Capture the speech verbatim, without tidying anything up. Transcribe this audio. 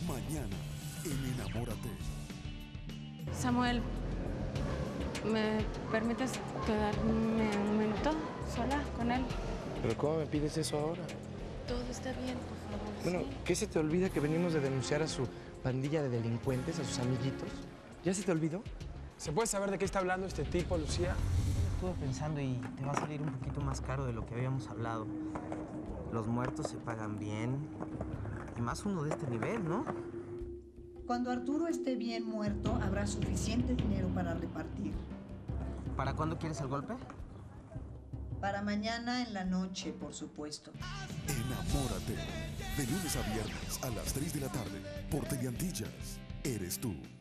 Mañana, en Enamórate. Samuel, ¿me permites quedarme un minuto sola con él? ¿Pero cómo me pides eso ahora? Todo está bien, por favor. Bueno, ¿sí? ¿qué se te olvida que venimos de denunciar a su pandilla de delincuentes, a sus amiguitos? ¿Ya se te olvidó? ¿Se puede saber de qué está hablando este tipo, Lucía? Estuve pensando y te va a salir un poquito más caro de lo que habíamos hablado. Los muertos se pagan bien. Y más uno de este nivel, ¿no? Cuando Arturo esté bien muerto, habrá suficiente dinero para repartir. ¿Para cuándo quieres el golpe? Para mañana en la noche, por supuesto. Enamórate. De lunes a viernes a las tres de la tarde por Teleantillas. Eres tú.